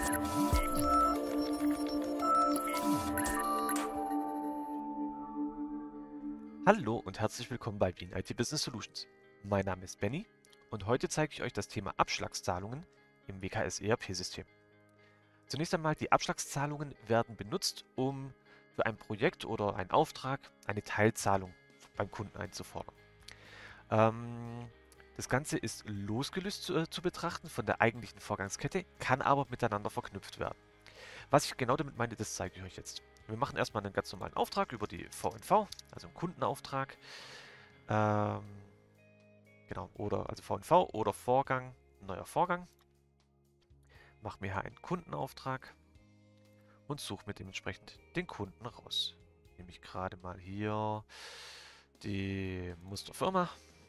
Hallo und herzlich willkommen bei Bean IT Business Solutions. Mein Name ist Benny und heute zeige ich euch das Thema Abschlagszahlungen im WKS ERP-System. Zunächst einmal, die Abschlagszahlungen werden benutzt, um für ein Projekt oder einen Auftrag eine Teilzahlung beim Kunden einzufordern. Ähm, Das Ganze ist losgelöst zu betrachten von der eigentlichen Vorgangskette, kann aber miteinander verknüpft werden. Was ich genau damit meine, das zeige ich euch jetzt. Wir machen erstmal einen ganz normalen Auftrag über die VNV, also einen Kundenauftrag. Ähm, genau, oder also VNV oder Vorgang, neuer Vorgang. Mache mir hier einen Kundenauftrag und suche mir dementsprechend den Kunden raus. Nehme ich gerade mal hier die Musterfirma.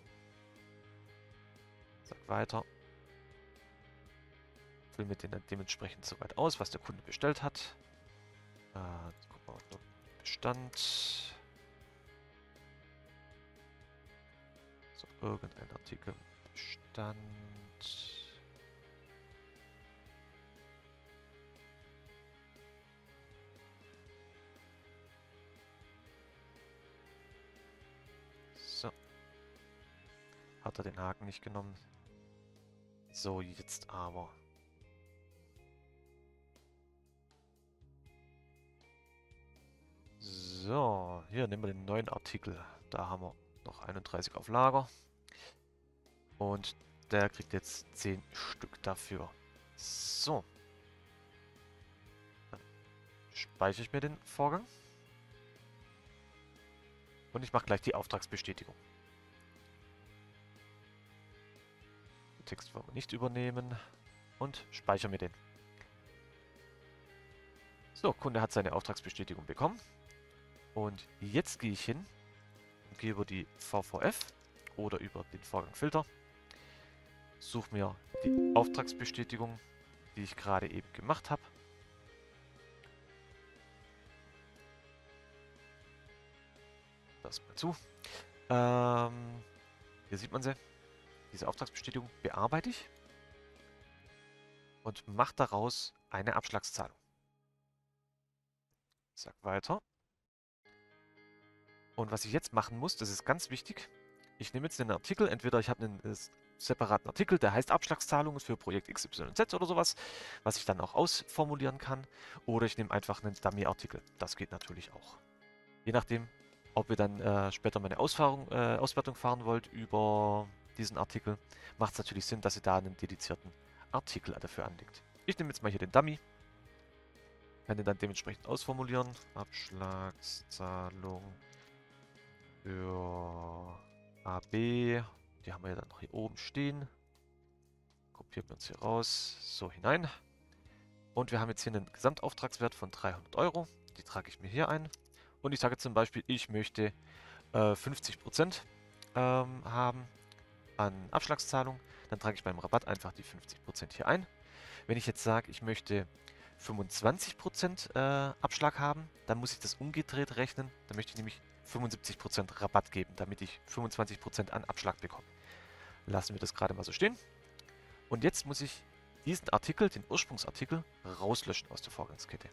Sag weiter. Fülle mir den dann dementsprechend soweit aus, was der Kunde bestellt hat. Jetzt gucken wir unter Bestand. So, irgendein Artikel. Bestand. So, hat er den Haken nicht genommen. So, jetzt aber. So, hier nehmen wir den neuen Artikel. Da haben wir noch 31 auf Lager. Und der kriegt jetzt 10 Stück dafür. So. Dann speichere ich mir den Vorgang. Und ich mache gleich die Auftragsbestätigung. Den Text wollen wir nicht übernehmen. Und speichere mir den. So, Kunde hat seine Auftragsbestätigung bekommen. Und jetzt gehe ich hin und gehe über die VVF oder über den Vorgangfilter. Suche mir die Auftragsbestätigung, die ich gerade eben gemacht habe. Das mal zu. Hier sieht man sie. Diese Auftragsbestätigung bearbeite ich und mache daraus eine Abschlagszahlung. Sag weiter. Und was ich jetzt machen muss, das ist ganz wichtig. Ich nehme jetzt den Artikel, entweder ich habe einen separaten Artikel, der heißt Abschlagszahlungen für Projekt XYZ oder sowas, was ich dann auch ausformulieren kann. Oder ich nehme einfach einen Dummy-Artikel. Das geht natürlich auch. Je nachdem, ob ihr dann später mal eine Auswertung fahren wollt über diesen Artikel, macht es natürlich Sinn, dass ihr da einen dedizierten Artikel dafür anlegt. Ich nehme jetzt mal hier den Dummy, kann den dann dementsprechend ausformulieren. Abschlagszahlung für AB, die haben wir ja dann noch hier oben stehen. Kopieren wir uns hier raus, so hinein. Und wir haben jetzt hier einen Gesamtauftragswert von 300 Euro. Die trage ich mir hier ein. Und ich sage zum Beispiel, ich möchte 50% haben an Abschlagszahlung, dann trage ich beim Rabatt einfach die 50% hier ein. Wenn ich jetzt sage, ich möchte 25% Abschlag haben, dann muss ich das umgedreht rechnen. Dann möchte ich nämlich 75% Rabatt geben, damit ich 25% an Abschlag bekomme. Lassen wir das gerade mal so stehen. Und jetzt muss ich diesen Artikel, den Ursprungsartikel, rauslöschen aus der Vorgangskette.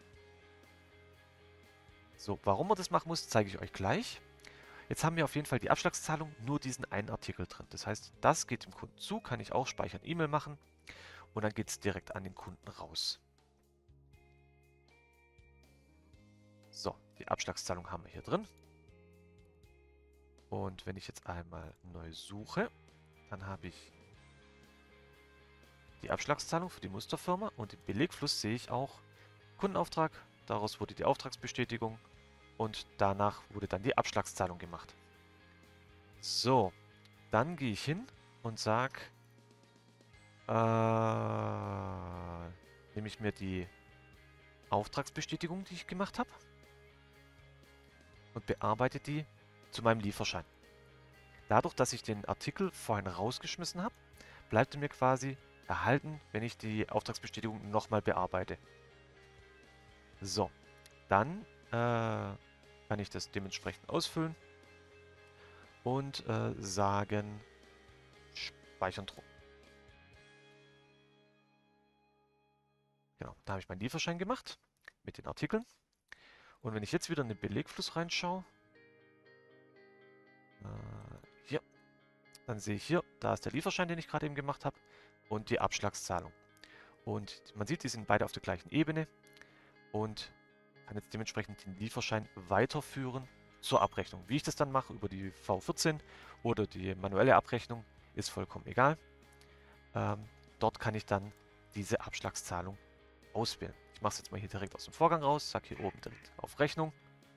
So, warum man das machen muss, zeige ich euch gleich. Jetzt haben wir auf jeden Fall die Abschlagszahlung, nur diesen einen Artikel drin. Das heißt, das geht dem Kunden zu, kann ich auch speichern, E-Mail machen und dann geht es direkt an den Kunden raus. So, die Abschlagszahlung haben wir hier drin. Und wenn ich jetzt einmal neu suche, dann habe ich die Abschlagszahlung für die Musterfirma und im Belegfluss sehe ich auch Kundenauftrag, daraus wurde die Auftragsbestätigung und danach wurde dann die Abschlagszahlung gemacht. So, dann gehe ich hin und sage, nehme ich mir die Auftragsbestätigung, die ich gemacht habe und bearbeite die zu meinem Lieferschein. Dadurch, dass ich den Artikel vorhin rausgeschmissen habe, bleibt er mir quasi erhalten, wenn ich die Auftragsbestätigung nochmal bearbeite. So, dann kann ich das dementsprechend ausfüllen und sagen, speichern Druck. Genau, da habe ich meinen Lieferschein gemacht mit den Artikeln. Und wenn ich jetzt wieder in den Belegfluss reinschaue, hier, dann sehe ich hier, da ist der Lieferschein, den ich gerade eben gemacht habe und die Abschlagszahlung. Und man sieht, die sind beide auf der gleichen Ebene und kann jetzt dementsprechend den Lieferschein weiterführen zur Abrechnung. Wie ich das dann mache, über die V14 oder die manuelle Abrechnung, ist vollkommen egal. Dort kann ich dann diese Abschlagszahlung auswählen. Ich mache es jetzt mal hier direkt aus dem Vorgang raus, sage hier oben direkt auf Rechnung.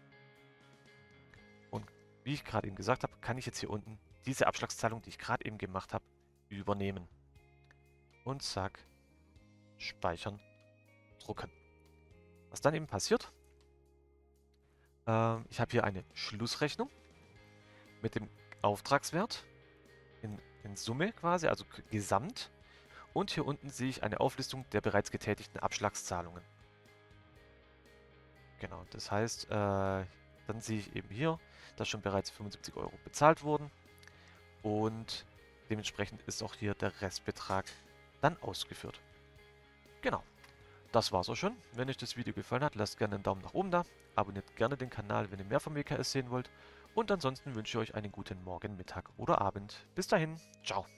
Und wie ich gerade eben gesagt habe, kann ich jetzt hier unten diese Abschlagszahlung, die ich gerade eben gemacht habe, übernehmen. Und sage Speichern, drucken. Was dann eben passiert, ich habe hier eine Schlussrechnung mit dem Auftragswert in Summe quasi, also gesamt. Und hier unten sehe ich eine Auflistung der bereits getätigten Abschlagszahlungen. Genau, das heißt, dann sehe ich eben hier, dass schon bereits 75 € bezahlt wurden. Und dementsprechend ist auch hier der Restbetrag dann ausgeführt. Genau, das war's auch schon. Wenn euch das Video gefallen hat, lasst gerne einen Daumen nach oben da. Abonniert gerne den Kanal, wenn ihr mehr vom WKS sehen wollt. Und ansonsten wünsche ich euch einen guten Morgen, Mittag oder Abend. Bis dahin, ciao.